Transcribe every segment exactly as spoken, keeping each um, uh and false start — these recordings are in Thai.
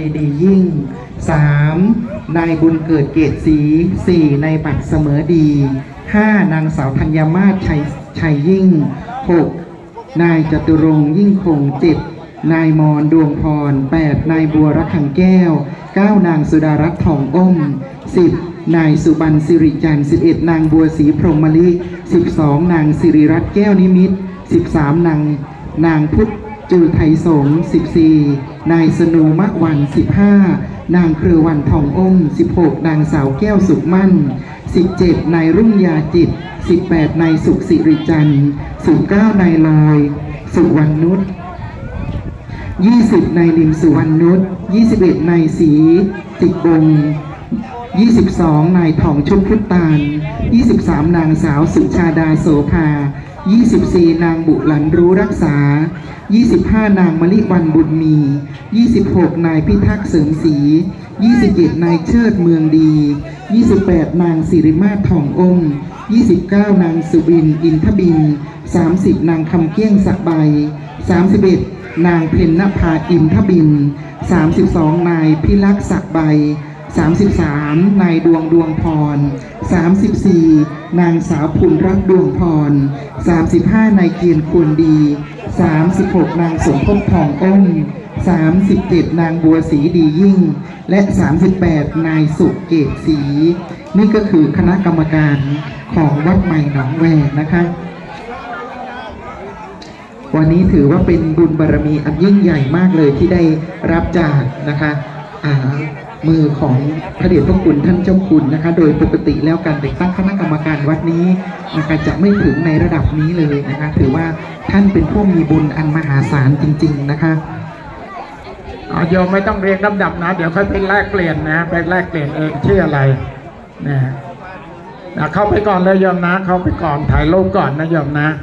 ดียิ่ง สาม นายบุญเกิดเกตศรี สี่ นายบัตรเสมอดี ห้า นางสาวธัญมาศชัยชัยยิ่ง หก นายจตุรงค์ยิ่งคง เจ็ด นายมรดวงพร แปด นายบัวระคังแก้ว เก้า นางสุดารัตน์ทองอ้ม สิบ นายสุบรรณสิริจันทร์ สิบเอ็ด นางบัวศรีพรหมมลิ สิบสอง นางสิริรัตน์แก้วนิมิตร สิบสาม นางนางพุทธจุลไทยสงฆ์ สิบสี่ นายสนูมะวัน สิบห้า นางเครือวันทองอ้ม สิบหก นางสาวแก้วสุขมั่น สิบเจ็ด นายรุ่งยาจิต สิบแปด นายสุขสิริจันทร์ สิบเก้า นายลอยสุวรรณนุช ยี่สิบ นายลิมสุวรรณนุช ยี่สิบเอ็ด นายศรีติบง ยี่สิบสอง นายทองชุมพุทธาน ยี่สิบสาม นางสาวสุชาดาโสภา ยี่สิบสี่ นางบุหลันรู้รักษา ยี่สิบห้า นางมลิวันบุญมี ยี่สิบหก นายพิทักษ์เสริมศรี ยี่สิบเจ็ด นายเชิดเมืองดี ยี่สิบแปด นางสิริมาศทองอ้ม ยี่สิบเก้า นางสุบินอินทบิน สามสิบ นางคำเกี้ยงสักใบ สามสิบเอ็ด นางเพ็ญนภาอินทบิน สามสิบสอง นายพิลักษ์สักใบ สามสิบสาม นายดวงดวงพร สามสิบสี่ นางสาวพุนรักดวงพร สามสิบห้า นายเกียรติควรดี สามสิบหก นางสมภพทองอ้ม สามสิบเจ็ด นางบัวศรีดียิ่ง และสามสิบแปด นายสุเกตศรีนี่ก็คือคณะกรรมการของวัดใหม่หนองแวงนะคะวันนี้ถือว่าเป็นบุญบารมีอันยิ่งใหญ่มากเลยที่ได้รับจากนะคะมือของพระเดชพระคุณท่านเจ้าคุณนะคะโดยปกติแล้วการแต่งตั้งคณะกรรมการวัดนี้นะคะจะไม่ถึงในระดับนี้เลยนะคะถือว่าท่านเป็นผู้มีบุญอันมหาศาลจริงๆนะคะโยมไม่ต้องเรียงลำดับนะเดี๋ยวค่อยไปแลกเปลี่ยนนะไปแลกเปลี่ยนเองชื่ออะไรนะเข้าไปก่อนเลยโยมนะเข้าไปก่อนถ่ายรูปก่อนนะโยมนะ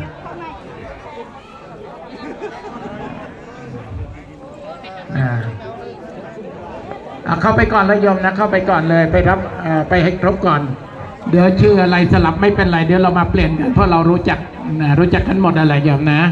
เข้าไปก่อนเลยโยมนะเข้าไปก่อนเลยไปรับไปให้ครบก่อนเดี๋ยวชื่ออะไรสลับไม่เป็นไรเดี๋ยวเรามาเปลี่ยนกันเพราะเรารู้จักรู้จักกันหมดอะไรโยมนะ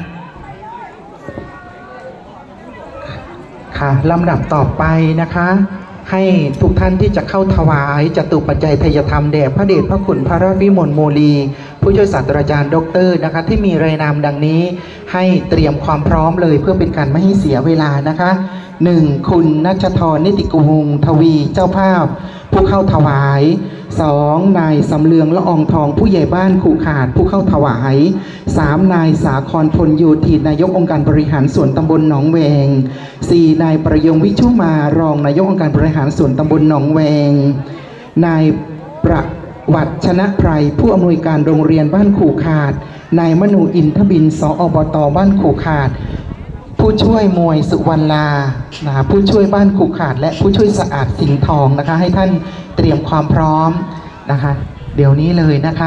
ค่ะลำดับต่อไปนะคะให้ทุกท่านที่จะเข้าถวายจตุปัจจัยทายธรรมแด่พระเดชพระคุณพระราชวิมลโมลีผู้ช่วยศาสตราจารย์ด็อกเตอร์นะคะที่มีรายนามดังนี้ให้เตรียมความพร้อมเลยเพื่อเป็นการไม่ให้เสียเวลานะคะหนึ่งคุณนัชธรนิติกุลวงศ์ทวีเจ้าภาพผู้เข้าถวายสองนายสำเลืองละอองทองผู้ใหญ่บ้านขู่ขาดผู้เข้าถวายสามนายสาครพลโยธินนายกองค์การบริหารส่วนตำบลหนองแวงสี่นายประยงวิชุมารองนายกองค์การบริหารส่วนตำบลหนองแวงนายประวัติชนะไพรผู้อำนวยการโรงเรียนบ้านขู่ขาดนายมนูอินทบินสอบตบ้านขู่ขาดผู้ช่วยมวยสุวรรณานะผู้ช่วยบ้านขู่ขาดและผู้ช่วยสะอาดสิงห์ทองนะคะให้ท่านเตรียมความพร้อมนะคะเดี๋ยวนี้เลยนะคะ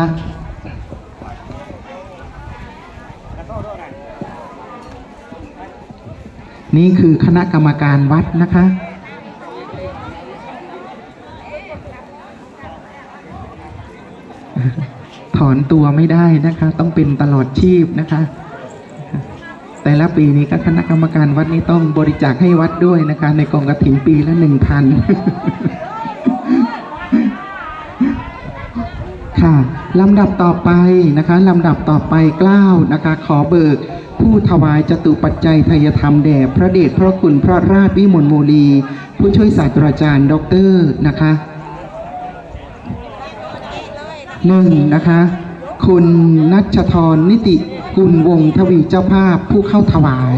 นี่คือคณะกรรมการวัดนะคะถอนตัวไม่ได้นะคะต้องเป็นตลอดชีพนะคะแต่ละปีนี้ก็คณะกรรมการวัดนี้ต้องบริจาคให้วัดด้วยนะคะในกองกฐินปีละหนึ่งพันค่ะลำดับต่อไปนะคะลำดับต่อไปเกล้านะคะขอเบิกผู้ถวายจตุปัจจัยทายธรรมแด่พระเดชพระคุณพระราชวิมลโมลีผู้ช่วยศาสตราจารย์ด็อกเตอร์นะคะหนึ่งนะคะคุณนัชธรนิติกุลวงศ์ทวีเจ้าภาพผู้เข้าถวาย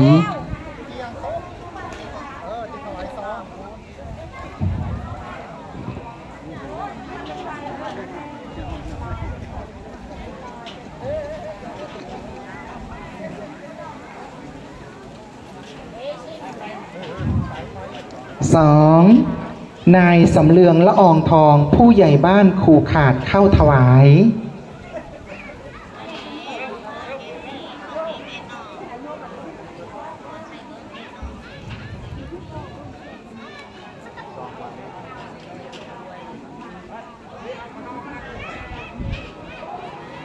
สองนายสำเลืองละอองทองผู้ใหญ่บ้านขู่ขาดเข้าถวาย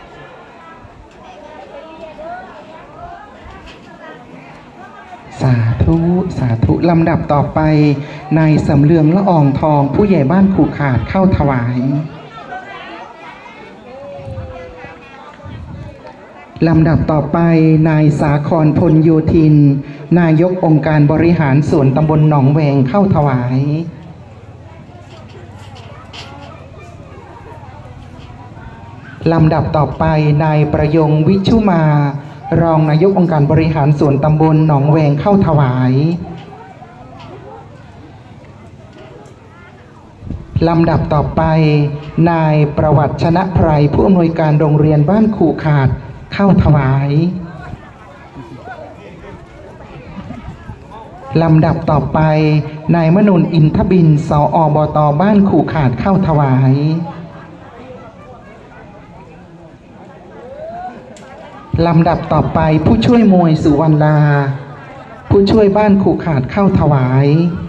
สามธุสาธุลำดับต่อไปนายสำเรืองละอองทองผู้ใหญ่บ้านขู่ขาดเข้าถวายลำดับต่อไปนายสาครพลโยธินนายกองค์การบริหารส่วนตำบลหนองแวงเข้าถวายลำดับต่อไปนายประยงวิชุมารองนายกองค์การบริหารส่วนตำบลหนองแวงเข้าถวายลำดับต่อไปนายประวัติชนะไพรผู้อำนวยการโรงเรียนบ้านขู่ขาดเข้าถวายลำดับต่อไปนายมนุนอินทบินสอบต.บ้านขู่ขาดเข้าถวายลำดับต่อไปผู้ช่วยมวยสุวรรณลาผู้ช่วยบ้านขู่ขาดเข้าถวาย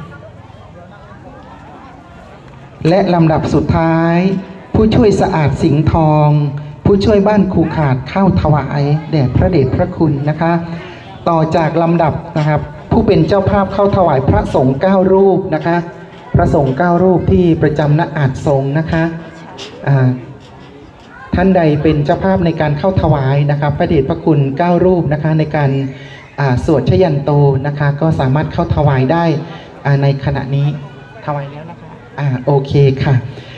และลำดับสุดท้ายผู้ช่วยสะอาดสิงห์ทองผู้ช่วยบ้านขู่ขาดเข้าถวายแด่พระเดชพระคุณนะคะต่อจากลำดับนะครับผู้เป็นเจ้าภาพเข้าถวายพระสงฆ์เก้ารูปนะคะพระสงฆ์เก้ารูปที่ประจำณอาจสงฆ์นะคะอ่าท่านใดเป็นเจ้าภาพในการเข้าถวายนะครับพระเดชพระคุณเก้ารูปนะคะในการสวดชยันโตนะคะก็สามารถเข้าถวายได้ในขณะนี้ถวายแล้วนะคะอ่าโอเคค่ะ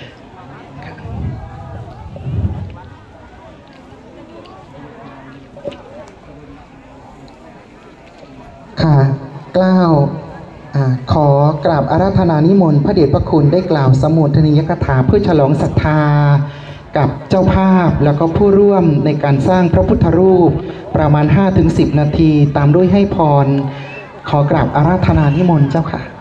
ค่ะกล่าวขอกราบอาราธนานิมนต์พระเดชพระคุณได้กล่าวสมุทนียกถาเพื่อฉลองศรัทธากับเจ้าภาพแล้วก็ผู้ร่วมในการสร้างพระพุทธรูปประมาณ ห้าถึงสิบ นาทีตามด้วยให้พรขอกราบอาราธนานิมนต์เจ้าค่ะ